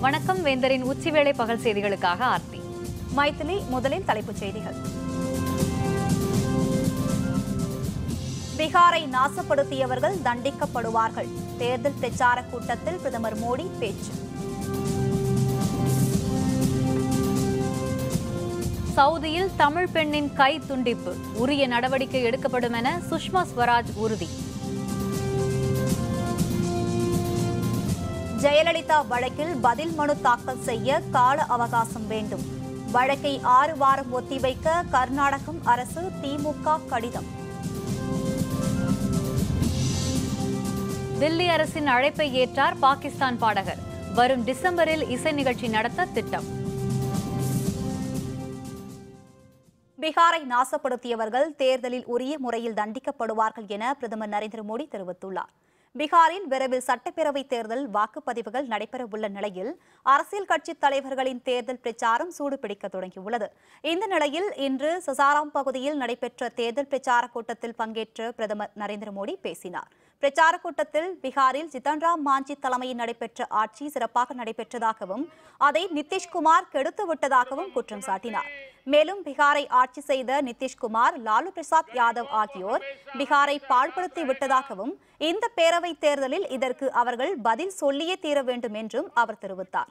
வணக்கம். வேந்தரின் உச்சிவேளை பகல் செய்திகளுக்காக ஆர்த்தி. மைத்திலி. முதலில் தலைப்புச் செய்திகள். பீகாரை நாசப்படுத்தியவர்கள் தண்டிக்கப்படுவார்கள். தேர்தல் பிரச்சார கூட்டத்தில் பிரதமர் மோடி பேச்சு. சவுதியில் தமிழ் பெண்ணின் கை துண்டிப்பு, உரிய நடவடிக்கை எடுக்கப்படும் என சுஷ்மா ஸ்வராஜ் உறுதி. ஜெயலலிதா வழக்கில் பதில் மனு தாக்கல் செய்ய கால அவகாசம் வேண்டும். வழக்கை 6 வாரம் ஒத்திவைக்க கர்நாடகம் அரசு திமுக கடிதம். தில்லி அரசின் அழைப்பை ஏற்றார் பாகிஸ்தான் பாடகர். வரும் டிசம்பரில் இசை நிகழ்ச்சி நடத்த திட்டம். பீகாரை நாசப்படுத்தியவர்கள் தேர்தலில் உரிய முறையில் தண்டிக்கப்படுவார்கள் என பிரதமர் நரேந்திர மோடி தெரிவித்துள்ளார். பீகாரில் விரைவில் சட்டப்பேரவைத் தேர்தல் வாக்குப்பதிவுகள் நடைபெறவுள்ள நிலையில் அரசியல் கட்சித் தலைவர்களின் தேர்தல் பிரச்சாரம் சூடுபிடிக்க தொடங்கியுள்ளது. இந்த நிலையில் இன்று சசாராம் பகுதியில் நடைபெற்ற தேர்தல் பிரச்சார கூட்டத்தில் பங்கேற்ற பிரதமர் நரேந்திர மோடி பேசினார். பிரச்சார கூட்டத்தில் பீகாரில் ஜித்தன்ராம் மாஞ்சி தலைமையில் நடைபெற்ற ஆட்சி சிறப்பாக நடைபெற்றதாகவும் அதை நிதிஷ்குமார் கெடுத்துவிட்டதாகவும் குற்றம் சாட்டினார். மேலும் பீகாரை ஆட்சி செய்த நிதிஷ்குமார், லாலு பிரசாத் யாதவ் ஆகியோர் பீகாரை பாழ்படுத்தி விட்டதாகவும் இந்த பேரவைத் தேர்தலில் இதற்கு அவர்கள் பதில் சொல்லியே தீர வேண்டும் என்றும் அவர் தெரிவித்தார்.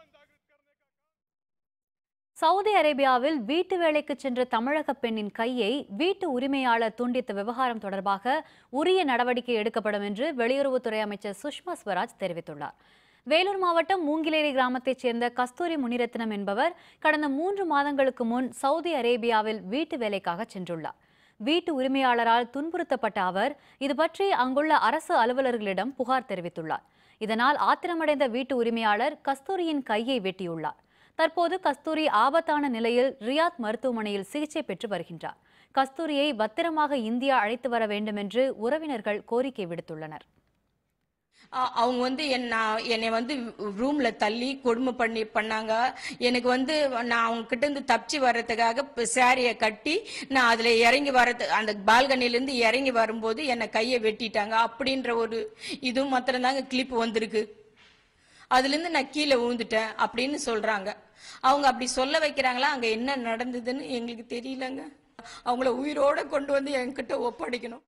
சவுதி அரேபியாவில் வீட்டு வேலைக்கு சென்ற தமிழக பெண்ணின் கையை வீட்டு உரிமையாளர் துண்டித்த விவகாரம் தொடர்பாக உரிய நடவடிக்கை எடுக்கப்படும் என்று வெளியுறவுத்துறை அமைச்சர் சுஷ்மா ஸ்வராஜ் தெரிவித்துள்ளார். வேலூர் மாவட்டம் மூங்கிலேரி கிராமத்தைச் சேர்ந்த கஸ்தூரி முனிரத்னம் என்பவர் கடந்த 3 மாதங்களுக்கு முன் சவுதி அரேபியாவில் வீட்டு வேலைக்காக சென்றுள்ளார். வீட்டு உரிமையாளரால் துன்புறுத்தப்பட்ட அவர் இது பற்றி அங்குள்ள அரசு அலுவலர்களிடம் புகார் தெரிவித்துள்ளார். இதனால் ஆத்திரமடைந்த வீட்டு உரிமையாளர் கஸ்தூரியின் கையை வெட்டியுள்ளார். தற்போது கஸ்தூரி ஆபத்தான நிலையில் ரியாத் மருத்துவமனையில் சிகிச்சை பெற்று வருகின்றார். கஸ்தூரியை பத்திரமாக இந்தியா அழைத்து வர வேண்டும் என்று உறவினர்கள் கோரிக்கை விடுத்துள்ளனர். அவங்க என்னை ரூம்ல தள்ளி கொடுமை பண்ணாங்க. எனக்கு நான் அவங்க கிட்ட இருந்து தப்பிச்சு வர்றதுக்காக சாரியை கட்டி நான் அதுல இறங்கி அந்த பால்கனில இறங்கி வரும்போது என்னை கையை வெட்டிட்டாங்க. அப்படின்ற ஒரு இதுவும் மாத்திரம்தாங்க கிளிப் வந்திருக்கு. அதுல இருந்து நான் கீழே விழுந்துட்டேன் அப்படின்னு சொல்றாங்க. அவங்க அப்படி சொல்ல வைக்கிறாங்களா, அங்க என்ன நடந்ததுன்னு எங்களுக்கு தெரியலங்க. அவங்கள உயிரோட கொண்டு வந்து என்கிட்ட ஒப்படைக்கணும்.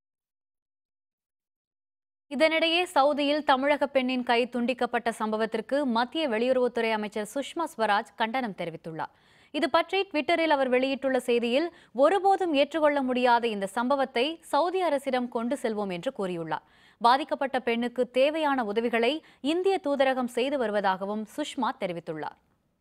இதனிடையே சவுதியில் தமிழக பெண்ணின் கை துண்டிக்கப்பட்ட சம்பவத்திற்கு மத்திய வெளியுறவுத்துறை அமைச்சர் சுஷ்மா ஸ்வராஜ் கண்டனம் தெரிவித்துள்ளார். இது பற்றி ட்விட்டரில் அவர் வெளியிட்டுள்ள செய்தியில், ஒருபோதும் ஏற்றுக்கொள்ள முடியாத இந்த சம்பவத்தை சவுதி அரசிடம் கொண்டு செல்வோம் என்று கூறியுள்ளார். பாதிக்கப்பட்ட பெண்ணுக்கு தேவையான உதவிகளை இந்திய தூதரகம் செய்து வருவதாகவும் சுஷ்மா தெரிவித்துள்ளார்.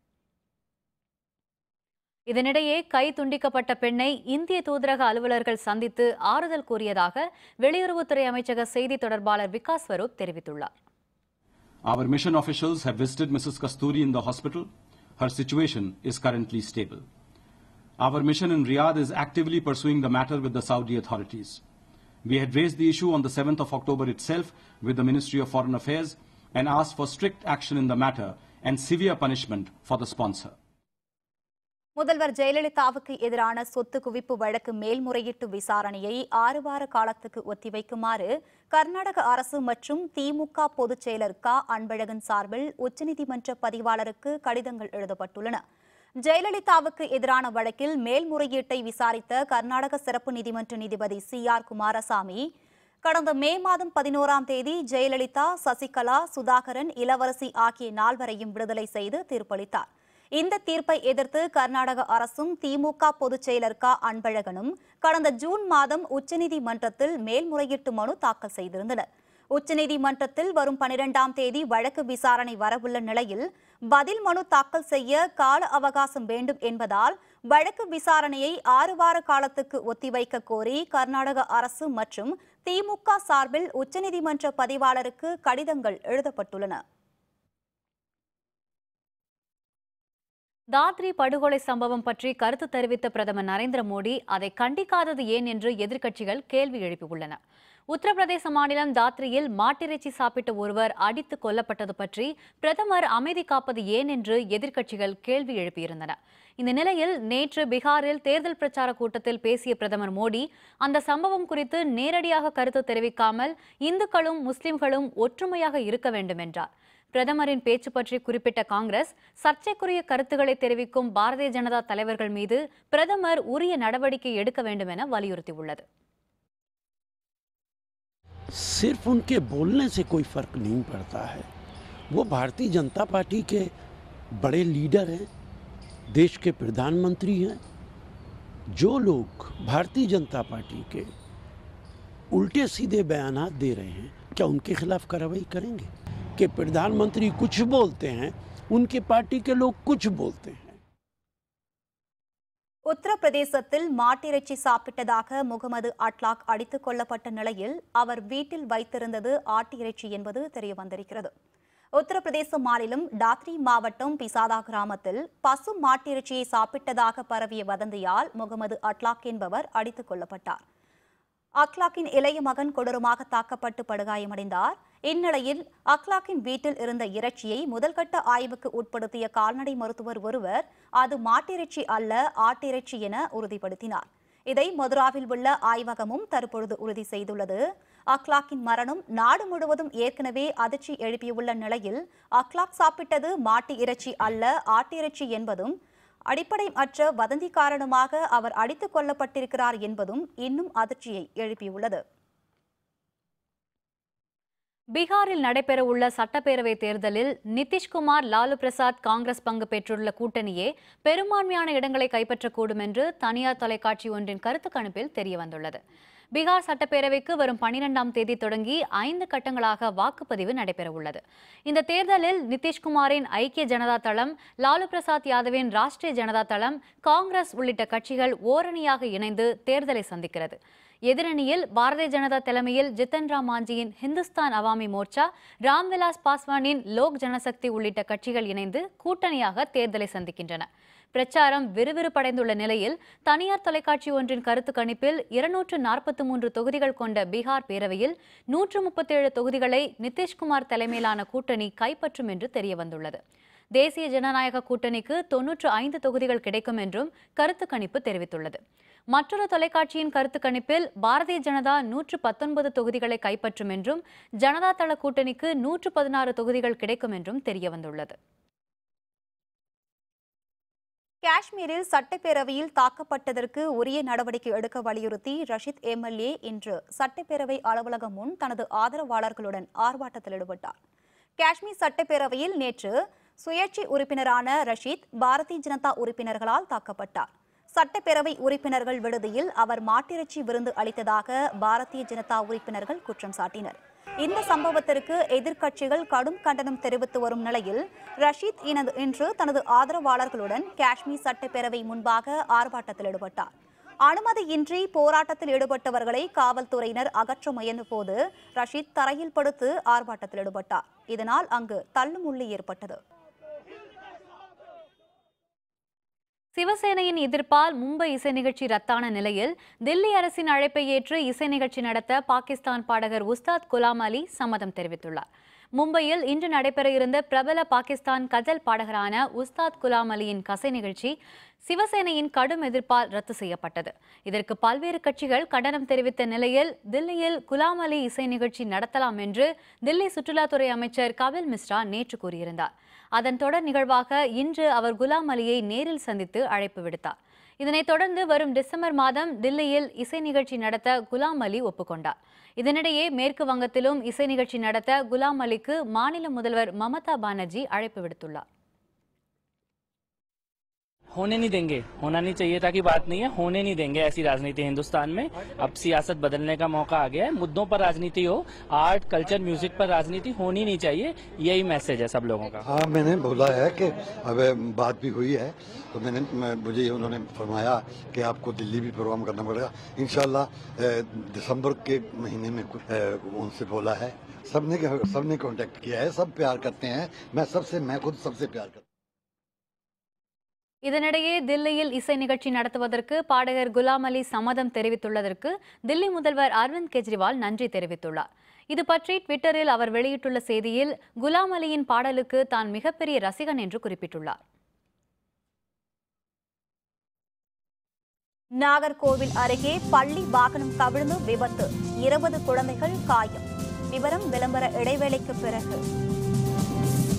இதனிடையே கை துண்டிக்கப்பட்ட பெண்ணை இந்திய தூதரக அலுவலர்கள் சந்தித்து ஆறுதல் கூறியதாக வெளியுறவுத்துறை அமைச்சக செய்தி தொடர்பாளர் விகாஸ் ஸ்வரூப் தெரிவித்துள்ளார். Our mission officials have visited Mrs. Kasturi in the hospital. Her situation is currently stable. Our mission in Riyadh is actively pursuing the matter with the Saudi authorities. We had raised the issue on the 7th of October itself with the Ministry of Foreign Affairs and asked for strict action in the matter and severe punishment for the sponsor. முதல்வர் ஜெயலலிதாவுக்கு எதிரான சொத்து குவிப்பு வழக்கு மேல்முறையீட்டு விசாரணையை 6 வார காலத்துக்கு ஒத்திவைக்குமாறு கர்நாடக அரசு மற்றும் திமுக பொதுச் செயலர் க. அன்பழகன் சார்பில் உச்சநீதிமன்ற பதிவாளருக்கு கடிதங்கள் எழுதப்பட்டுள்ளன. ஜெயலலிதாவுக்கு எதிரான வழக்கில் மேல்முறையீட்டை விசாரித்த கர்நாடக சிறப்பு நீதிமன்ற நீதிபதி CR குமாரசாமி கடந்த மே மாதம் 11ஆம் தேதி ஜெயலலிதா, சசிகலா, சுதாகரன், இளவரசி ஆகிய 4வரையும் விடுதலை செய்து தீர்ப்பளித்தார். இந்த தீர்ப்பை எதிர்த்து கர்நாடக அரசும் திமுக பொதுச் செயலர் க. அன்பழகனும் கடந்த ஜூன் மாதம் உச்சநீதிமன்றத்தில் மேல்முறையீட்டு மனு தாக்கல் செய்திருந்தனர். உச்சநீதிமன்றத்தில் வரும் 12ஆம் தேதி வழக்கு விசாரணை வரவுள்ள நிலையில் பதில் மனு தாக்கல் செய்ய கால அவகாசம் வேண்டும் என்பதால் வழக்கு விசாரணையை 6 வார காலத்துக்கு ஒத்திவைக்க கோரி கர்நாடக அரசு மற்றும் திமுக சார்பில் உச்சநீதிமன்ற பதிவாளருக்கு கடிதங்கள் எழுதப்பட்டுள்ளன. தாத்ரி படுகொலை சம்பவம் பற்றி கருத்து தெரிவித்த பிரதமர் நரேந்திர மோடி அதை கண்டிக்காதது ஏன் என்று எதிர்க்கட்சிகள் கேள்வி எழுப்பியுள்ளன. உத்தரப்பிரதேச மாநிலம் தாத்ரியில் மாட்டிறைச்சி சாப்பிட்ட ஒருவர் அடித்து கொல்லப்பட்டது பற்றி பிரதமர் அமைதி காப்பது ஏன் என்று எதிர்க்கட்சிகள் கேள்வி எழுப்பியிருந்தன. இந்த நிலையில் நேற்று பீகாரில் தேர்தல் பிரச்சார கூட்டத்தில் பேசிய பிரதமர் மோடி அந்த சம்பவம் குறித்து நேரடியாக கருத்து தெரிவிக்காமல் இந்துக்களும் முஸ்லிம்களும் ஒற்றுமையாக இருக்க வேண்டும் என்றார். பிரதமரின் பேச்சு பற்றி குறிப்பிட்ட காங்கிரஸ், சர்ச்சைக்குரிய கருத்துக்களை தெரிவிக்கும் பாரதிய ஜனதா தலைவர்கள் மீது பிரதமர் உரிய நடவடிக்கை எடுக்க வேண்டும் என வலியுறுத்தியுள்ளது. सिर्फ उनके बोलने से कोई फर्क नहीं पड़ता है। वो भारतीय जनता पार्टी के बड़े लीडर हैं, देश के प्रधानमंत्री हैं। जो लोग भारतीय जनता पार्टी के उल्टे सीधे बयानात दे रहे हैं, क्या उनके खिलाफ कार्रवाई करेंगे? कि प्रधानमंत्री कुछ बोलते हैं, उनके पार्टी के लोग कुछ बोलते हैं। உத்தரப்பிரதேசத்தில் மாட்டிறைச்சி சாப்பிட்டதாக முகமது அட்லாக் அடித்துக் கொல்லப்பட்ட நிலையில் அவர் வீட்டில் வைத்திருந்தது ஆட்டு இறைச்சி என்பது தெரியவந்திருக்கிறது. உத்தரப்பிரதேச மாநிலம் டாத்ரி மாவட்டம் பிசாதா கிராமத்தில் பசு மாட்டிறைச்சியை சாப்பிட்டதாக பரவிய வதந்தியால் முகமது அட்லாக் என்பவர் அடித்துக் கொல்லப்பட்டார். அக்லாக்கின் இளைய மகன் கொடூரமாக தாக்கப்பட்டு படுகாயமடைந்தார். இந்நிலையில் அக்லாக்கின் வீட்டில் இருந்த இறைச்சியை முதல்கட்ட ஆய்வுக்கு உட்படுத்திய கால்நடை மருத்துவர் ஒருவர் அது மாட்டிறைச்சி அல்ல, ஆட்டிறைச்சி என உறுதிப்படுத்தினார். இதை மதுராவில் உள்ள ஆய்வகமும் தற்பொழுது உறுதி செய்துள்ளது. அக்லாக்கின் மரணம் நாடு முழுவதும் ஏற்கனவே அதிர்ச்சி எழுப்பியுள்ள நிலையில் அக்லாக் சாப்பிட்டது மாட்டு இறைச்சி அல்ல, ஆட்டிறைச்சி என்பதும் அடிப்படையற்ற வதந்தி காரணமாக அவர் அடித்துக் கொல்லப்பட்டிருக்கிறார் என்பதும் இன்னும் அதிர்ச்சியை எழுப்பியுள்ளது. பீகாரில் நடைபெறவுள்ள சட்டப்பேரவை தேர்தலில் நிதிஷ்குமார், லாலு பிரசாத் காங்கிரஸ் பங்கு பெற்றுள்ள கூட்டணியே பெரும்பான்மையான இடங்களை கைப்பற்றக்கூடும் என்று தனியார் தொலைக்காட்சி ஒன்றின் கருத்து கணிப்பில் தெரியவந்துள்ளது. பீகார் சட்டப்பேரவைக்கு வரும் 12ஆம் தேதி தொடங்கி 5 கட்டங்களாக வாக்குப்பதிவு நடைபெறவுள்ளது. இந்த தேர்தலில் நிதிஷ்குமாரின் ஐக்கிய ஜனதா தளம், லாலு பிரசாத் யாதவின் ராஷ்டிரிய ஜனதா தளம், காங்கிரஸ் உள்ளிட்ட கட்சிகள் ஓரணியாக இணைந்து தேர்தலை சந்திக்கிறது. எதிரணியில் பாரதிய ஜனதா தலைமையில் ஜித்தன் ராம் மாஞ்சியின் ஹிந்துஸ்தான் அவாமி மோர்ச்சா, ராம்விலாஸ் பாஸ்வானின் லோக் ஜனசக்தி உள்ளிட்ட கட்சிகள் இணைந்து கூட்டணியாக தேர்தலை சந்திக்கின்றன. பிரச்சாரம் விறுவிறுப்படைந்துள்ள நிலையில் தனியார் தொலைக்காட்சி ஒன்றின் கருத்து கணிப்பில் 243 தொகுதிகள் கொண்ட பீகார் பேரவையில் 137 தொகுதிகளை நிதிஷ்குமார் தலைமையிலான கூட்டணி கைப்பற்றும் என்று தெரியவந்துள்ளது. தேசிய ஜனநாயக கூட்டணிக்கு 95 தொகுதிகள் கிடைக்கும் என்றும் கருத்து கணிப்பு தெரிவித்துள்ளது. மற்றொரு தொலைக்காட்சியின் கருத்து கணிப்பில் பாரதிய ஜனதா 119 தொகுதிகளை கைப்பற்றும் என்றும், ஜனதா தள கூட்டணிக்கு 116 தொகுதிகள் கிடைக்கும் என்றும் தெரியவந்துள்ளது. காஷ்மீரில் சட்டப்பேரவையில் தாக்கப்பட்டதற்கு உரிய நடவடிக்கை எடுக்க வலியுறுத்தி ரஷீத் எம்எல்ஏ இன்று சட்டப்பேரவை அலுவலகம் முன் தனது ஆதரவாளர்களுடன் ஆர்ப்பாட்டத்தில் ஈடுபட்டார். காஷ்மீர் சட்டப்பேரவையில் நேற்று சுயேட்சை உறுப்பினரான ரஷீத் பாரதிய ஜனதா உறுப்பினர்களால் தாக்கப்பட்டார். சட்டப்பேரவை உறுப்பினர்கள் விடுதியில் அவர் மாட்டிறைச்சி விருந்து அளித்ததாக பாரதிய ஜனதா உறுப்பினர்கள் குற்றம் சாட்டினர். இந்த சம்பவத்திற்கு எதிர்க்கட்சிகள் கடும் கண்டனம் தெரிவித்து வரும் நிலையில் ரஷீத் இன்று தனது ஆதரவாளர்களுடன் காஷ்மீர் சட்டப்பேரவை முன்பாக ஆர்ப்பாட்டத்தில் ஈடுபட்டார். அனுமதியின்றி போராட்டத்தில் ஈடுபட்டவர்களை காவல்துறையினர் அகற்ற முயன்ற போது ரஷீத் தரையில் படுத்து ஆர்ப்பாட்டத்தில் ஈடுபட்டார். இதனால் அங்கு தள்ளுமுள்ளு ஏற்பட்டது. சிவசேனையின் எதிர்ப்பால் மும்பை இசை நிகழ்ச்சி ரத்தான நிலையில் தில்லி அரசின் அழைப்பை ஏற்று இசை நிகழ்ச்சி நடத்த பாகிஸ்தான் பாடகர் உஸ்தாத் குலாம் அலி சம்மதம் தெரிவித்துள்ளார். மும்பையில் இன்று நடைபெற இருந்த பிரபல பாகிஸ்தான் கஜல் பாடகரான உஸ்தாத் குலாம் அலியின் கசை நிகழ்ச்சி சிவசேனையின் கடும் எதிர்ப்பால் ரத்து செய்யப்பட்டது. இதற்கு பல்வேறு கட்சிகள் கண்டனம் தெரிவித்த நிலையில் தில்லியில் குலாம் அலி இசை நிகழ்ச்சி நடத்தலாம் என்று தில்லி சுற்றுலாத்துறை அமைச்சர் கபில் மிஸ்ரா நேற்று கூறியிருந்தார். அதன் தொடர் நிகழ்வாக இன்று அவர் குலாம் அலியை நேரில் சந்தித்து அழைப்பு விடுத்தார். இதனைத் தொடர்ந்து வரும் டிசம்பர் மாதம் தில்லியில் இசை நிகழ்ச்சி நடத்த குலாம் அலி ஒப்புக்கொண்டார். இதனிடையே மேற்கு வங்கத்திலும் இசை நிகழ்ச்சி நடத்த குலாம் அலிக்கு மாநில முதல்வர் மமதா பானர்ஜி அழைப்பு விடுத்துள்ளார். होने नहीं देंगे, होना नहीं चाहिए था कि बात नहीं है, होने नहीं देंगे ऐसी राजनीति हिंदुस्तान में। अब सियासत बदलने का मौका आ गया है, मुद्दों पर राजनीति हो, आर्ट कल्चर म्यूजिक पर राजनीति होनी नहीं चाहिए, यही मैसेज है सब लोगों का। हाँ, मैंने बोला है कि अब बात भी हुई है, तो मुझे उन्होंने फरमाया कि आपको दिल्ली भी प्रोग्राम करना पड़ेगा इंशाल्लाह। दिसंबर के महीने में उनसे बोला है, सबने कांटेक्ट किया है, सब प्यार करते हैं, मैं खुद सबसे प्यार करता हूं। இதனிடையே தில்லியில் இசை நிகழ்ச்சி நடத்துவதற்கு பாடகர் குலாம் அலி சம்மதம் தெரிவித்துள்ளதற்கு தில்லி முதல்வர் அரவிந்த் கெஜ்ரிவால் நன்றி தெரிவித்துள்ளார். இது பற்றி ட்விட்டரில் அவர் வெளியிட்டுள்ள செய்தியில் குலாம் அலியின் பாடலுக்கு தான் மிகப்பெரிய ரசிகன் என்று குறிப்பிட்டுள்ளார். நாகர்கோவில் அருகே பள்ளி வாகனம் கவிழ்ந்து விபத்து, 20 குழந்தைகள் காயம். விவரம் விளம்பர இடைவேளைக்கு பிறகு.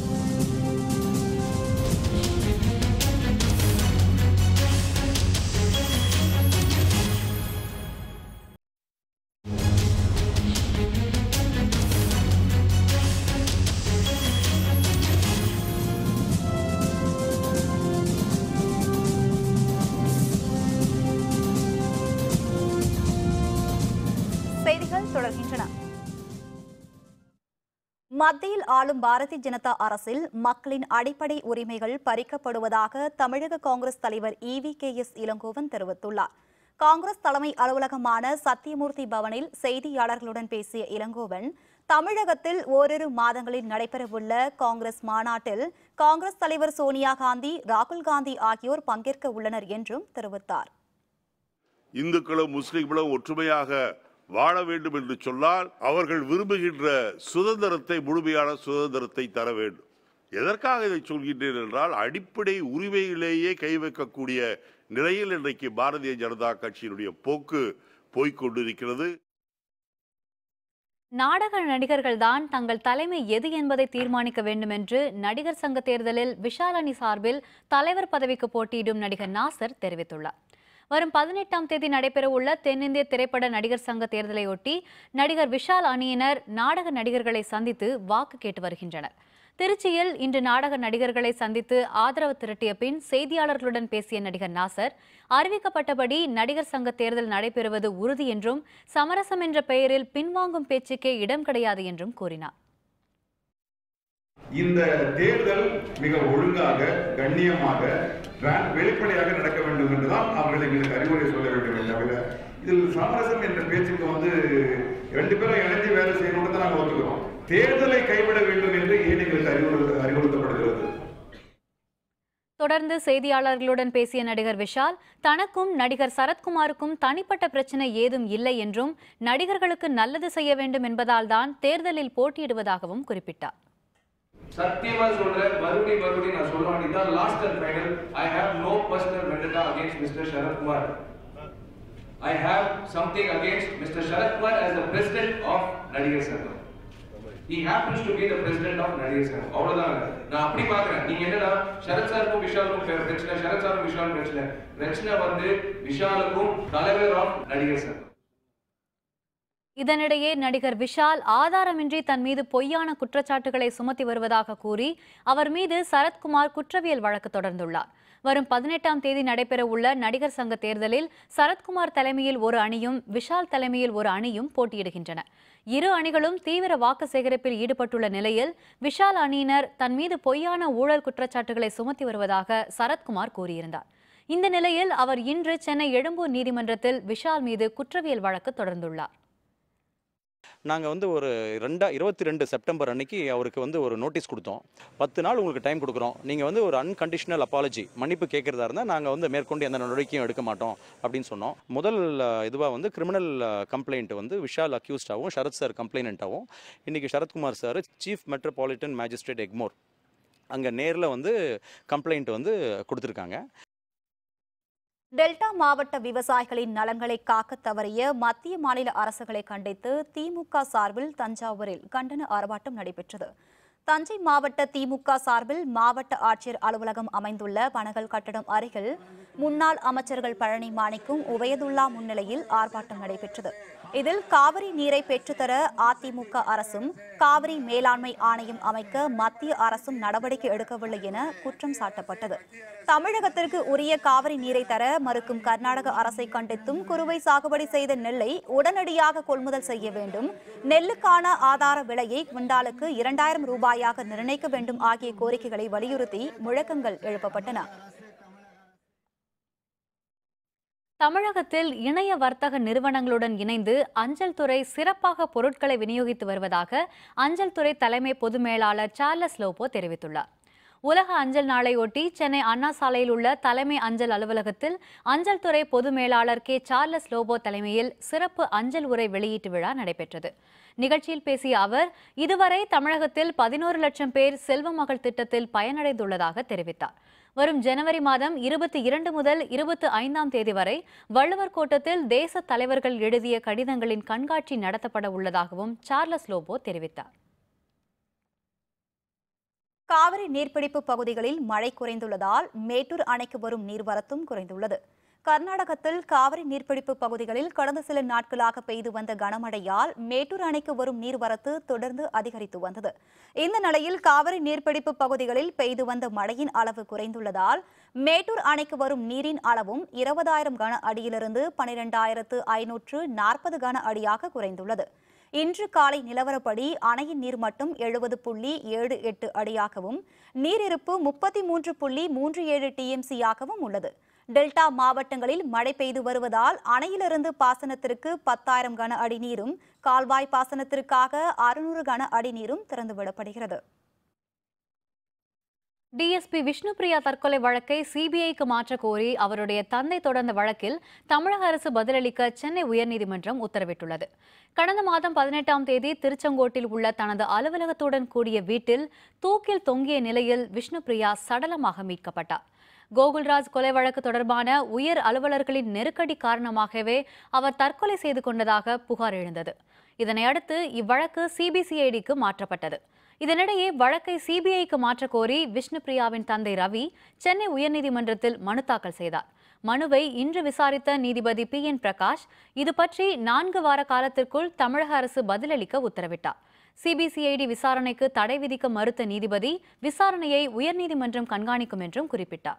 மத்தியில் ஆளும் பாரதிய ஜனதா அரசில் மக்களின் அடிப்படை உரிமைகள் பறிக்கப்படுவதாக தமிழக காங்கிரஸ் தலைவர் EVKS இளங்கோவன் தெரிவித்துள்ளார். காங்கிரஸ் தலைமை அலுவலகமான சத்தியமூர்த்தி பவனில் செய்தியாளர்களுடன் பேசிய இளங்கோவன், தமிழகத்தில் ஓரிரு மாதங்களில் நடைபெறவுள்ள காங்கிரஸ் மாநாட்டில் காங்கிரஸ் தலைவர் சோனியா காந்தி, ராகுல் காந்தி ஆகியோர் பங்கேற்க உள்ளனர் என்றும் தெரிவித்தார். இந்துக்களும் முஸ்லிம்களும் ஒற்றுமையாக வாழ வேண்டும் என்று சொன்னால் அவர்கள் விரும்புகின்ற சுதந்திரத்தை, முழுமையான சுதந்திரத்தை தர வேண்டும். எதற்காக இதை சொல்கின்றேன் என்றால், அடிப்படை உரிமையிலேயே கை வைக்கக்கூடிய நிலையில் இன்றைக்கு பாரதிய ஜனதா கட்சியினுடைய போக்கு போய்கொண்டிருக்கிறது. நாடக நடிகர்கள்தான் தங்கள் தலைமை எது என்பதை தீர்மானிக்க வேண்டும் என்று நடிகர் சங்க தேர்தலில் விஷால் அணி சார்பில் தலைவர் பதவிக்கு போட்டியிடும் நடிகர் நாசர் தெரிவித்துள்ளார். வரும் 18ஆம் தேதி நடைபெறவுள்ள தென்னிந்திய திரைப்பட நடிகர் சங்க தேர்தலையொட்டி நடிகர் விஷால் அணியினர் நாடக நடிகர்களை சந்தித்து வாக்கு கேட்டு வருகின்றனர். திருச்சியில் இன்று நாடக நடிகர்களை சந்தித்து ஆதரவு திரட்டிய பின் செய்தியாளர்களுடன் பேசிய நடிகர் நாசர், அறிவிக்கப்பட்டபடி நடிகர் சங்க தேர்தல் நடைபெறுவது உறுதி என்றும் சமரசம் என்ற பெயரில் பின்வாங்கும் பேச்சுக்கே இடம் கிடையாது என்றும் கூறினார். இந்த தேர்தல் மிக ஒழுங்காக, கண்ணியமாக, வெளிப்படையாக நடக்க வேண்டும் என்றுதான் அவர்கள் எங்களுக்கு அறிவுரை சொல்ல வேண்டும். தவிர இதில் சமரசம் என்ற பேச்சுக்கு ரெண்டு பேரும் இணைந்து வேலை செய்யணும்னு தான் நாங்கள் ஒத்துக்கிறோம். தேர்தலை கைவிட வேண்டும் என்று ஏன் எங்களுக்கு அறிவுறுத்தப்படுகிறது. தொடர்ந்து செய்தியாளர்களுடன் பேசிய நடிகர் விஷால், தனக்கும் நடிகர் சரத்குமாருக்கும் தனிப்பட்ட பிரச்சனை ஏதும் இல்லை என்றும் நடிகர்களுக்கு நல்லது செய்ய வேண்டும் என்பதால் தான் தேர்தலில் போட்டியிடுவதாகவும் குறிப்பிட்டார். சத்தியமா சொல்றேன், மறுபடியும் நான் சொல்ல வேண்டியதான், last and final, I have no personal vendetta against Mr. Sharad Kumar. I have something against Mr. Sharad Kumar as the president of Nadigar Sangam. He happens to be the president of Nadigar Sangam. அவ்வளவுதான். நான் அப்படி பார்க்கிறேன். நீங்க என்னன்னா ஷரத் சாருக்கும் விஷாலுக்கும் பிரச்சனை, ஷரத் சாருக்கும் விஷாலுக்கும் பிரச்சனை விஷாலுக்கும் தலைவர் ஆஃப் நடிகர் சங்கம். இதனிடையே நடிகர் விஷால் ஆதாரமின்றி தன் மீது பொய்யான குற்றச்சாட்டுகளை சுமத்தி வருவதாக கூறி அவர் மீது சரத்குமார் குற்றவியல் வழக்கு தொடர்ந்துள்ளார். வரும் 18ஆம் தேதி நடைபெறவுள்ள நடிகர் சங்க தேர்தலில் சரத்குமார் தலைமையில் ஒரு அணியும் விஷால் தலைமையில் ஒரு அணியும் போட்டியிடுகின்றன. இரு அணிகளும் தீவிர வாக்கு சேகரிப்பில் ஈடுபட்டுள்ள நிலையில் விஷால் அணியினர் தன் மீது பொய்யான ஊழல் குற்றச்சாட்டுகளை சுமத்தி வருவதாக சரத்குமார் கூறியிருந்தார். இந்த நிலையில் அவர் இன்று சென்னை எழும்பூர் நீதிமன்றத்தில் விஷால் மீது குற்றவியல் வழக்கு தொடர்ந்துள்ளார். நாங்கள் ஒரு 22 செப்டம்பர் அன்னைக்கு அவருக்கு ஒரு நோட்டீஸ் கொடுத்தோம். 10 நாள் உங்களுக்கு டைம் கொடுக்குறோம். நீங்கள் ஒரு அன்கண்டிஷனல் அப்பாலஜி, மன்னிப்பு கேட்குறதா இருந்தால் நாங்கள் மேற்கொண்டு எந்த நடவடிக்கையும் எடுக்க மாட்டோம் அப்படின்னு சொன்னோம். முதல் இதுவாக கிரிமினல் கம்ப்ளைண்ட் விஷால் அக்யூஸ்டாகவும் ஷரத் சார் கம்ப்ளைனண்ட்டாகவும், இன்றைக்கி Sarathkumar sir chief metropolitan magistrate Egmore அங்கே நேரில் கம்ப்ளைண்ட் கொடுத்துருக்காங்க. டெல்டா மாவட்ட விவசாயிகளின் நலன்களை காக்க தவறிய மத்திய மாநில அரசுகளை கண்டித்து திமுக சார்பில் தஞ்சாவூரில் கண்டன ஆர்ப்பாட்டம் நடைபெற்றது. தஞ்சை மாவட்ட திமுக சார்பில் மாவட்ட ஆட்சியர் அலுவலகம் அமைந்துள்ள பனகல் கட்டடம் அருகில் முன்னாள் அமைச்சர்கள் பழனி மாணிக்கம், உபயதுல்லா முன்னிலையில் ஆர்ப்பாட்டம் நடைபெற்றது. இதில் காவிரி நீரை பெற்றுத்தர அதிமுக அரசும் காவிரி மேலாண்மை ஆணையம் அமைக்க மத்திய அரசும் நடவடிக்கை எடுக்கவில்லை என குற்றம் சாட்டப்பட்டது. தமிழகத்திற்கு உரிய காவிரி நீரை தர மறுக்கும் கர்நாடக அரசை கண்டித்தும் குறுவை சாகுபடி செய்த நெல்லை உடனடியாக கொள்முதல் செய்ய வேண்டும், நெல்லுக்கான ஆதார விலையை குவிண்டாலுக்கு 2000 ரூபாயாக நிர்ணயிக்க வேண்டும் ஆகிய கோரிக்கைகளை வலியுறுத்தி முழக்கங்கள் எழுப்பப்பட்டன. தமிழகத்தில் இணைய வர்த்தக நிறுவனங்களுடன் இணைந்து அஞ்சல் துறை சிறப்பாக பொருட்களை விநியோகித்து வருவதாக அஞ்சல் துறை தலைமை பொது மேலாளர் சார்லஸ் லோபோ தெரிவித்துள்ளார். உலக அஞ்சல் நாளையொட்டி சென்னை அண்ணா சாலையில் உள்ள தலைமை அஞ்சல் அலுவலகத்தில் அஞ்சல் துறை பொது மேலாளர் கே. சார்லஸ் லோபோ தலைமையில் சிறப்பு அஞ்சல் உரை வெளியீட்டு விழா நடைபெற்றது. நிகழ்ச்சியில் பேசிய அவர், இதுவரை தமிழகத்தில் 11 லட்சம் பேர் செல்வ மகள் திட்டத்தில் பயனடைந்துள்ளதாக தெரிவித்தார். வரும் ஜனவரி மாதம் 22 முதல் 25ஆம் தேதி வரை வள்ளுவர் கோட்டத்தில் தேச தலைவர்கள் எழுதிய கடிதங்களின் கண்காட்சி நடத்தப்பட உள்ளதாகவும் சார்லஸ் லோபோ தெரிவித்தார். காவிரி நீர்பிடிப்பு பகுதிகளில் மழை குறைந்துள்ளதால் மேட்டூர் அணைக்கு வரும் நீர்வரத்தும் குறைந்துள்ளது. கர்நாடகத்தில் காவிரி நீர்பிடிப்பு பகுதிகளில் கடந்த சில நாட்களாக பெய்து வந்த கனமழையால் மேட்டூர் அணைக்கு வரும் நீர்வரத்து தொடர்ந்து அதிகரித்து வந்தது. இந்த நிலையில் காவிரி நீர்பிடிப்பு பகுதிகளில் பெய்து வந்த மழையின் அளவு குறைந்துள்ளதால் மேட்டூர் அணைக்கு வரும் நீரின் அளவும் 20,000 கன அடியிலிருந்து 12,540 கன அடியாக குறைந்துள்ளது. இன்று காலை நிலவரப்படி அணையின் நீர்மட்டம் 70.78 அடியாகவும் நீரிருப்பு 33.37 டிஎம்சியாகவும் உள்ளது. டெல்டா மாவட்டங்களில் மழை பெய்து வருவதால் அணையிலிருந்து பாசனத்திற்கு 10,000 கன அடி நீரும் கால்வாய் பாசனத்திற்காக 600 கன அடி நீரும் திறந்துவிடப்படுகிறது. டிஎஸ்பி விஷ்ணுபிரியா தற்கொலை வழக்கை சிபிஐக்கு மாற்ற கோரி அவருடைய தந்தை தொடர்ந்த வழக்கில் தமிழக அரசு பதிலளிக்க சென்னை உயர்நீதிமன்றம் உத்தரவிட்டுள்ளது. கடந்த மாதம் 18ஆம் தேதி திருச்செங்கோட்டில் உள்ள தனது அலுவலகத்துடன் கூடிய வீட்டில் தூக்கில் தொங்கிய நிலையில் விஷ்ணுபிரியா சடலமாக மீட்கப்பட்டார். கோகுல்ராஜ் கொலை வழக்கு தொடர்பான உயர் அலுவலர்களின் நெருக்கடி காரணமாகவே அவர் தற்கொலை செய்து கொண்டதாக புகார் எழுந்தது. இதனையடுத்து இவ்வழக்கு சிபிசிஐடிக்கு மாற்றப்பட்டது. இதனிடையே வழக்கை சிபிஐக்கு மாற்ற கோரி விஷ்ணுபிரியாவின் தந்தை ரவி சென்னை உயர்நீதிமன்றத்தில் மனு தாக்கல் செய்தார். மனுவை இன்று விசாரித்த நீதிபதி PN பிரகாஷ் இது பற்றி 4 வார காலத்திற்குள் தமிழக அரசு பதிலளிக்க உத்தரவிட்டார். சிபிசிஐடி விசாரணைக்கு தடை விதிக்க மறுத்த நீதிபதி விசாரணையை உயர்நீதிமன்றம் கண்காணிக்கும் என்றும் குறிப்பிட்டார்.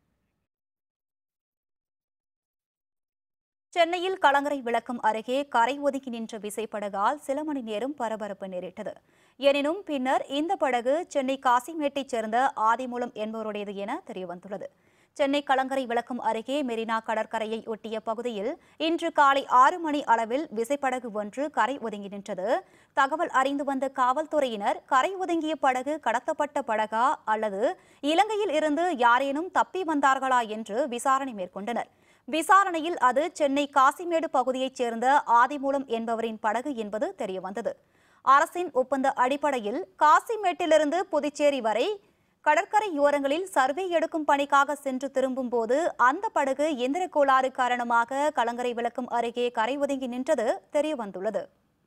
சென்னையில் கலங்கரை விளக்கம் அருகே கரை ஒதுக்கி நின்ற விசைப்படகால் சில மணி நேரம் பரபரப்பு நேரிட்டது. எனினும் பின்னர் இந்த படகு சென்னை காசிமேட்டைச் சேர்ந்த ஆதிமூலம் என்பவருடையது என தெரியவந்துள்ளது. சென்னை கலங்கரை விளக்கம் அருகே மெரினா கடற்கரையை ஒட்டிய பகுதியில் இன்று காலை 6 மணி அளவில் விசைப்படகு ஒன்று கரை ஒதுங்கி நின்றது. தகவல் அறிந்து வந்த காவல்துறையினர் கரை ஒதுங்கிய படகு கடத்தப்பட்ட படகா அல்லது இலங்கையில் இருந்து யாரேனும் தப்பி வந்தார்களா என்று விசாரணை மேற்கொண்டனர். விசாரணையில் அது சென்னை காசிமேடு பகுதியைச் சேர்ந்த ஆதிமூலம் என்பவரின் படகு என்பது தெரியவந்தது. அரசின் ஒப்பந்த அடிப்படையில் காசிமேட்டிலிருந்து புதுச்சேரி வரை கடற்கரையோரங்களில் சர்வே எடுக்கும் பணிக்காக சென்று திரும்பும் போது அந்த படகு எந்திர கோளாறு காரணமாக கலங்கரை விளக்கம் அருகே கரை ஒதுங்கி நின்றது தெரியவந்துள்ளது.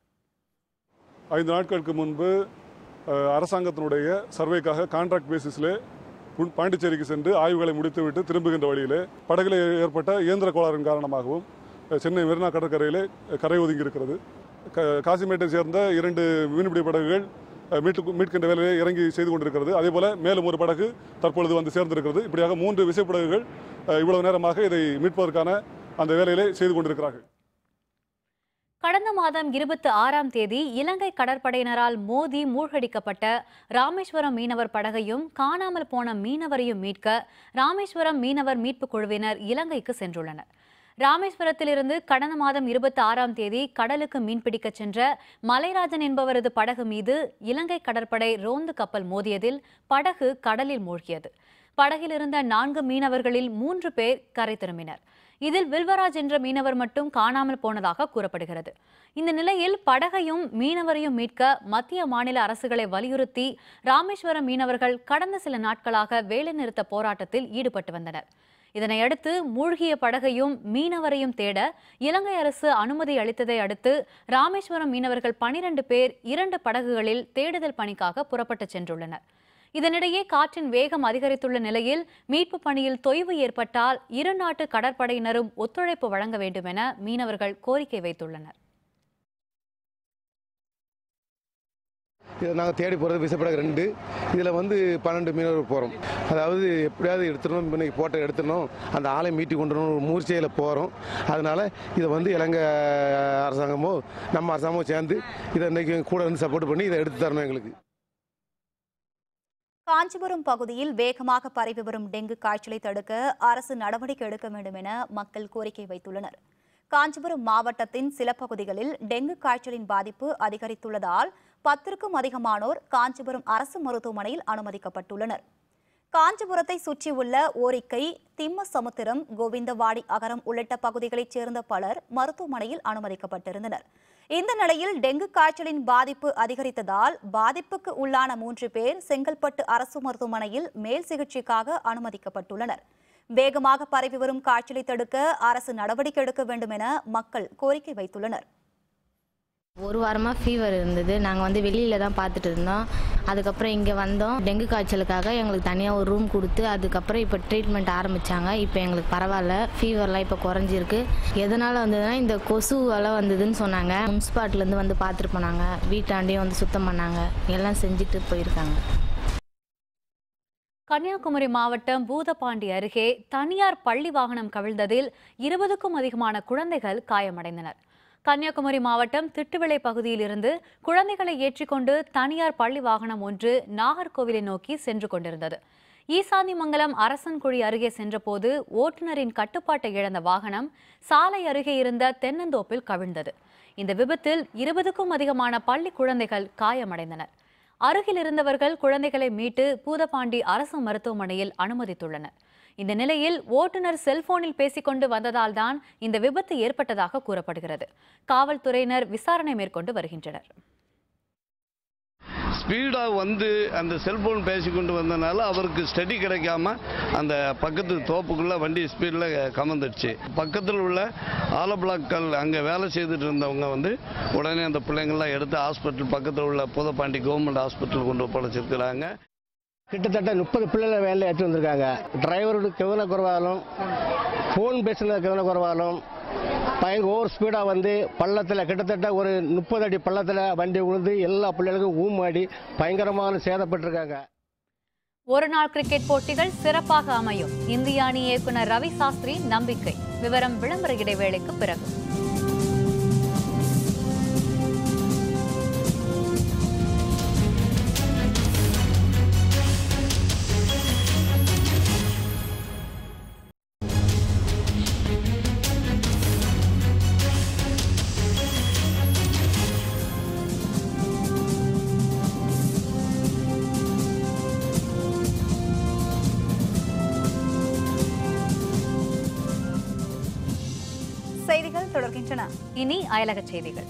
5 நாட்களுக்கு முன்பு அரசாங்கத்தினுடைய சர்வேக்காக கான்ட்ராக்ட் பேசிஸில் பாண்டிச்சேரிக்கு சென்று ஆய்வுகளை முடித்துவிட்டு திரும்புகின்ற வழியிலே படகில் ஏற்பட்ட இயந்திர கோளாறின் காரணமாகவும் சென்னை மெரினா கடற்கரையிலே கரை ஒதுங்கி இருக்கிறது. காசிமேட்டை சேர்ந்த 2 மீன்பிடி படகுகள் மீட்கின்ற வேலையை இறங்கி செய்து கொண்டிருக்கிறது. அதேபோல மேலும் ஒரு படகு தற்பொழுது வந்து சேர்ந்திருக்கிறது. இப்படியாக 3 விசைப்படகுகள் இவ்வளவு நேரமாக இதை மீட்பதற்கான அந்த வேலையிலே செய்து கொண்டிருக்கிறார்கள். கடந்த மாதம் 26ஆம் தேதி இலங்கை கடற்படையினரால் மோதி மூழ்கடிக்கப்பட்ட ராமேஸ்வரம் மீனவர் படகையும் காணாமல் போன மீனவரையும் மீட்க ராமேஸ்வரம் மீனவர் மீட்புக் குழுவினர் இலங்கைக்கு சென்றுள்ளனர். ராமேஸ்வரத்திலிருந்து கடந்த மாதம் 26ஆம் தேதி கடலுக்கு மீன்பிடிக்க சென்ற மலைராஜன் என்பவரது படகு மீது இலங்கை கடற்படை ரோந்து கப்பல் மோதியதில் படகு கடலில் மூழ்கியது. படகில் இருந்த 4 மீனவர்களில் 3 பேர் கரை திரும்பினர். இதில் வில்வராஜ் என்ற மீனவர் மட்டும் காணாமல் போனதாக கூறப்படுகிறது. இந்த நிலையில் படகையும் மீனவரையும் மீட்க மத்திய மாநில அரசுகளை வலியுறுத்தி ராமேஸ்வரம் மீனவர்கள் கடந்த சில நாட்களாக வேலைநிறுத்த போராட்டத்தில் ஈடுபட்டு வந்தனர். இதனையடுத்து மூழ்கிய படகையும் மீனவரையும் தேட இலங்கை அரசு அனுமதி அளித்ததை அடுத்து ராமேஸ்வரம் மீனவர்கள் 12 பேர் 2 படகுகளில் தேடுதல் பணிக்காக புறப்பட்டு சென்றுள்ளனர். இதனிடையே காற்றின் வேகம் அதிகரித்துள்ள நிலையில் மீட்பு பணியில் தொய்வு ஏற்பட்டால் இரு நாட்டு கடற்படையினரும் ஒத்துழைப்பு வழங்க வேண்டும் என மீனவர்கள் கோரிக்கை வைத்துள்ளனர். இதில் நாங்கள் தேடி போகிறது விசைப்படகு 2, இதில் 12 மீனவர் போகிறோம். அதாவது எப்படியாவது எடுத்துடணும், இன்னைக்கு போட்டோ எடுத்துடணும், அந்த ஆளை மீட்டி கொண்டு வரணும், ஒரு மூர்ச்சையில் போகிறோம். அதனால் இதை இலங்கை அரசாங்கமோ நம்ம அரசாங்கமோ சேர்ந்து இதை இன்றைக்கி கூட வந்து சப்போர்ட் பண்ணி இதை எடுத்து தரணும் எங்களுக்கு. காஞ்சிபுரம் பகுதியில் வேகமாக பரவி வரும் டெங்கு காய்ச்சலை தடுக்க அரசு நடவடிக்கை எடுக்க வேண்டும் என மக்கள் கோரிக்கை வைத்துள்ளனர். காஞ்சிபுரம் மாவட்டத்தின் சில பகுதிகளில் டெங்கு காய்ச்சலின் பாதிப்பு அதிகரித்துள்ளதால் 10க்கும் அதிகமானோர் காஞ்சிபுரம் அரசு மருத்துவமனையில் அனுமதிக்கப்பட்டுள்ளனர். காஞ்சிபுரத்தை சுற்றியுள்ள ஓரிக்கை, திம்மசமுத்திரம், கோவிந்தவாடி அகரம் உள்ளிட்ட பகுதிகளைச் சேர்ந்த பலர் மருத்துவமனையில் அனுமதிக்கப்பட்டிருந்தனர். இந்த நிலையில் டெங்கு காய்ச்சலின் பாதிப்பு அதிகரித்ததால் பாதிப்புக்கு உள்ளான 3 பேர் செங்கல்பட்டு அரசு மருத்துவமனையில் மேல் சிகிச்சைக்காக அனுமதிக்கப்பட்டுள்ளனர். வேகமாக பரவி வரும் காய்ச்சலை தடுக்க அரசு நடவடிக்கை எடுக்க வேண்டும் என மக்கள் கோரிக்கை வைத்துள்ளனர். ஒரு வாரமாக ஃபீவர் இருந்தது. நாங்கள் வெளியில் தான் பார்த்துட்டு இருந்தோம். அதுக்கப்புறம் இங்கே வந்தோம். டெங்கு காய்ச்சலுக்காக எங்களுக்கு தனியாக ஒரு ரூம் கொடுத்து அதுக்கப்புறம் இப்போ ட்ரீட்மெண்ட் ஆரம்பித்தாங்க. இப்போ எங்களுக்கு பரவாயில்ல, ஃபீவர்லாம் இப்போ குறைஞ்சிருக்கு. எதனால் வந்ததுன்னா இந்த கொசுவெல்லாம் வந்ததுன்னு சொன்னாங்க. முனிசிபாலிட்டிலேருந்து பார்த்துட்டு போனாங்க, வீட்டாண்டையும் சுத்தம் பண்ணாங்க, எல்லாம் செஞ்சுட்டு போயிருக்காங்க. கன்னியாகுமரி மாவட்டம் பூதப்பாண்டி அருகே தனியார் பள்ளி வாகனம் கவிழ்ந்ததில் 20க்கும் அதிகமான குழந்தைகள் காயமடைந்தனர். கன்னியாகுமரி மாவட்டம் திட்டுவிளை பகுதியில் இருந்து குழந்தைகளை ஏற்றிக்கொண்டு தனியார் பள்ளி வாகனம் ஒன்று நாகர்கோவிலை நோக்கி சென்று கொண்டிருந்தது. ஈசானிமங்கலம் அரசன்குழி அருகே சென்றபோது ஓட்டுநரின் கட்டுப்பாட்டை இழந்த வாகனம் சாலை அருகே இருந்த தென்னந்தோப்பில் கவிழ்ந்தது. இந்த விபத்தில் 20க்கும் அதிகமான பள்ளி குழந்தைகள் காயமடைந்தனர். அருகில் இருந்தவர்கள் குழந்தைகளை மீட்டு பூதப்பாண்டி அரசு மருத்துவமனையில் அனுமதித்துள்ளனர். இந்த நிலையில் ஓட்டுநர் செல்போனில் பேசிக்கொண்டு வந்ததால் தான் இந்த விபத்து ஏற்பட்டதாக கூறப்படுகிறது. காவல்துறையினர் விசாரணை மேற்கொண்டு வருகின்றனர். ஸ்பீடாக வந்து அந்த செல்போன் பேசிக்கொண்டு வந்தனால அவருக்கு ஸ்டடி கிடைக்காம அந்த பக்கத்து தோப்புக்குள்ளே வண்டி ஸ்பீடில் கமந்துடுச்சு. பக்கத்தில் உள்ள ஆலப்பிளாக்கள் அங்கே வேலை செய்துட்டு இருந்தவங்க வந்து உடனே அந்த பிள்ளைங்கள்லாம் எடுத்து ஹாஸ்பிட்டல் பக்கத்தில் உள்ள பூதப்பாண்டி கவர்மெண்ட் ஹாஸ்பிட்டல் கொண்டு படைச்சிருக்கிறாங்க. கிட்டத்தட்ட 30 பிள்ளைகளை வேலையில் ஏற்றி வந்திருக்காங்க. டிரைவரோட கவனக்குறைவாலும் ஃபோன் பேசுனது கவனக்குறைவாலும் பயங்கர ஓவர் ஸ்பீடாக வந்து பள்ளத்தில் கிட்டத்தட்ட ஒரு 30 அடி பள்ளத்தில் வண்டி விழுந்து எல்லா பிள்ளைகளுக்கும் ஊமாடி பயங்கரமான சேதப்பட்டிருக்காங்க. ஒருநாள் கிரிக்கெட் போட்டிகள் சிறப்பாக அமையும். இந்திய அணி இயக்குனர் ரவி சாஸ்திரி நம்பிக்கை. விவரம் விளம்பர இடைவேளைக்கு பிறகு. செய்திகள் தொடர்கின்றன. இனி அயலக செய்திகள்.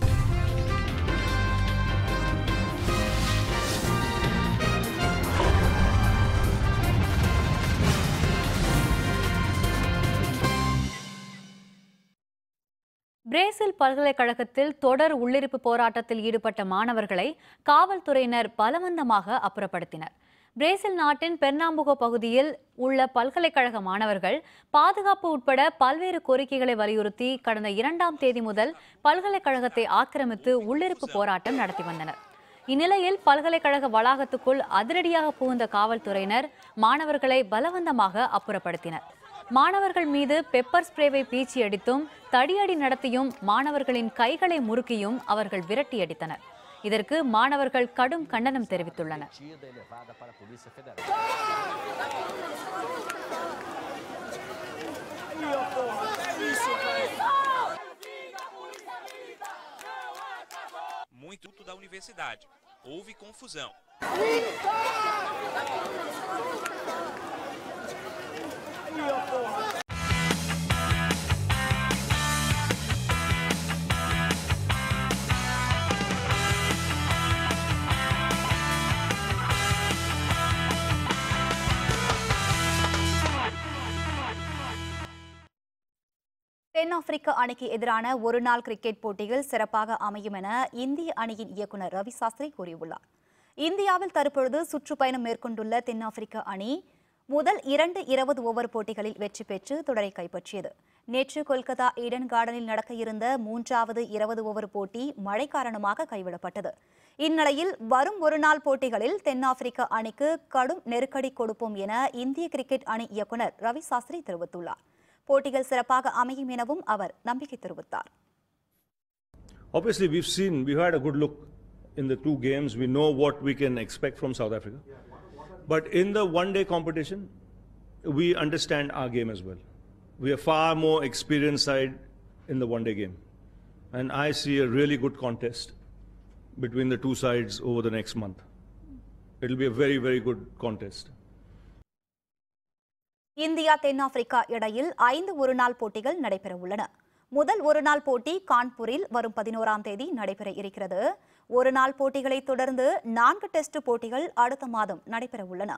பிரேசில் பல்கலைக்கழகத்தில் தொடர் உள்ளிருப்பு போராட்டத்தில் ஈடுபட்ட மாணவர்களை காவல்துறையினர் பலவந்தமாக அப்புறப்படுத்தினர். பிரேசில் நாட்டின் பெர்னாம்புகோ பகுதியில் உள்ள பல்கலைக்கழக மாணவர்கள் பாதுகாப்பு உட்பட பல்வேறு கோரிக்கைகளை வலியுறுத்தி கடந்த 2ஆம் தேதி முதல் பல்கலைக்கழகத்தை ஆக்கிரமித்து உள்ளிருப்பு போராட்டம் நடத்தி வந்தனர். இந்நிலையில் பல்கலைக்கழக வளாகத்துக்குள் அதிரடியாக புகுந்த காவல்துறையினர் மாணவர்களை பலவந்தமாக அப்புறப்படுத்தினர். மாணவர்கள் மீது பெப்பர் ஸ்ப்ரேவை பீச்சி அடித்தும் தடியடி நடத்தியும் மாணவர்களின் கைகளை முறுக்கியும் அவர்கள் விரட்டியடித்தனர். இதற்கு மாணவர்கள் கடும் கண்டனம் தெரிவித்துள்ளனர். Muito da universidade. Houve confusão. தென்னாப்பிரிக்க அணிக்கு எதிரான ஒருநாள் கிரிக்கெட் போட்டிகள் சிறப்பாக அமையும் என இந்திய அணியின் இயக்குனர் ரவி சாஸ்திரி கூறியுள்ளார். இந்தியாவில் தற்பொழுது சுற்றுப்பயணம் மேற்கொண்டுள்ள தென்னாப்பிரிக்க அணி முதல் 2 20 ஓவர் போட்டிகளில் வெற்றி பெற்று தொடரை கைப்பற்றியது. நேற்று கொல்கத்தா ஈடன் கார்டனில் நடக்க இருந்த 3வது 20 ஓவர் போட்டி மழை காரணமாக கைவிடப்பட்டது. இந்நிலையில் வரும் ஒருநாள் போட்டிகளில் தென்னாப்பிரிக்க அணிக்கு கடும் நெருக்கடி கொடுப்போம் என இந்திய கிரிக்கெட் அணி இயக்குனர் ரவி சாஸ்திரி தெரிவித்துள்ளார். போட்டிகள் சிறப்பாக அமையும் எனவும் அவர் நம்பிக்கை தெரிவித்தார். Obviously we've had a good look in the 2 games. We know what we can expect from South Africa. But in the one-day competition, we understand our game as well. We are far more experienced side in the one-day game. And I see a really good contest between the 2 sides over the next month. It will be a very, very good contest. India தென்னாப்பிரிக்கா இடையில் 5 ஒருநாள் போட்டிகள் நடைபெற உள்ளன. முதல் ஒருநாள் போட்டி கான்பூரில் வரும் 11ஆம் தேதி நடைபெற இருக்கிறது. ஒருநாள் போட்டிகளை தொடர்ந்து 4 டெஸ்ட் போட்டிகள் அடுத்த மாதம் நடைபெற உள்ளன.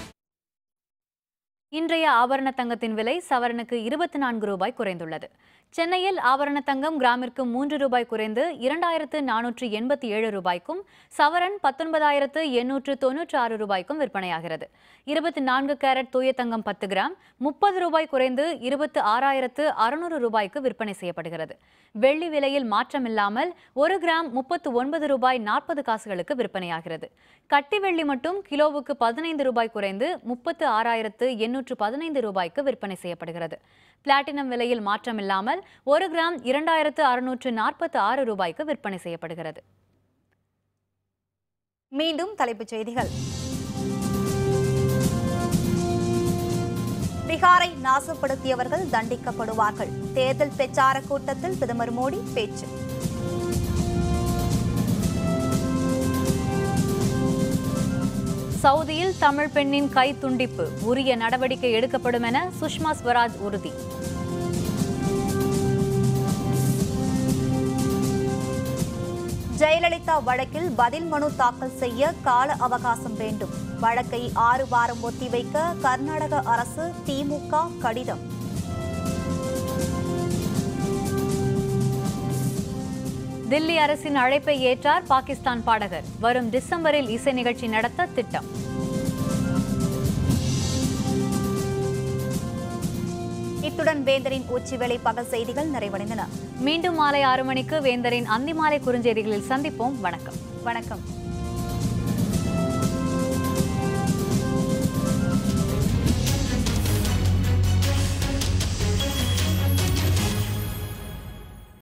இன்றைய ஆபரண தங்கத்தின் விலை சவரனுக்கு 24 ரூபாய் குறைந்துள்ளது. சென்னையில் ஆபரண தங்கம் கிராமிற்கு 3 ரூபாய் குறைந்து 2487 ரூபாய்க்கும், சவரன் 19,896 ரூபாய்க்கும் விற்பனையாகிறது. 24 கேரட் தூய தங்கம் 10 கிராம் 30 ரூபாய் குறைந்து 26,600 ரூபாய்க்கு விற்பனை செய்யப்படுகிறது. வெள்ளி விலையில் மாற்றமில்லாமல் 1 கிராம் 39 ரூபாய் 40 காசுகளுக்கு விற்பனையாகிறது. கட்டி வெள்ளி மட்டும் கிலோவுக்கு 15 ரூபாய் குறைந்து 36,815 ரூபாய்க்கு விற்பனை செய்யப்படுகிறது. பிளாட்டினம் விலையில் மாற்றமில்லாமல் 1 கிராம் 2,646 ரூபாய்க்கு விற்பனை செய்யப்படுகிறது. மீண்டும் தலைப்புச் செய்திகள். பீகாரை நாசப்படுத்தியவர்கள் தண்டிக்கப்படுவார்கள். தேர்தல் பிரச்சார கூட்டத்தில் பிரதமர் மோடி பேச்சு. சவுதியில் தமிழ் பெண்ணின் கை துண்டிப்பு, உரிய நடவடிக்கை எடுக்கப்படும் என சுஷ்மா ஸ்வராஜ் உறுதி. ஜெயலலிதா வழக்கில் பதில் மனு தாக்கல் செய்ய கால அவகாசம் வேண்டும். வழக்கை 6 வாரம் ஒத்திவைக்க கர்நாடக அரசு திமுக கடிதம். தில்லி அரசின் அழைப்பை ஏற்றார் பாகிஸ்தான் பாடகர். வரும் டிசம்பரில் இசை நிகழ்ச்சி நடத்த திட்டம். இத்துடன் வேந்தரின் உச்சிவேளை பகல் செய்திகள் நிறைவடைந்தன. மீண்டும் மாலை 6 மணிக்கு வேந்தரின் அந்திமாலை குறுஞ்செய்திகளில் சந்திப்போம். வணக்கம். வணக்கம்.